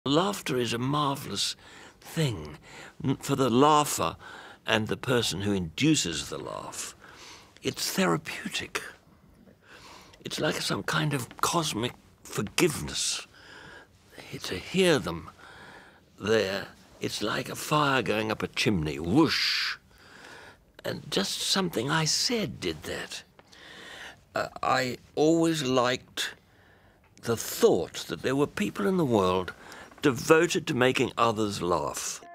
Laughter is a marvellous thing for the laugher and the person who induces the laugh. It's therapeutic. It's like some kind of cosmic forgiveness. To hear them there, it's like a fire going up a chimney, whoosh. And just something I said did that. I always liked the thought that there were people in the world devoted to making others laugh.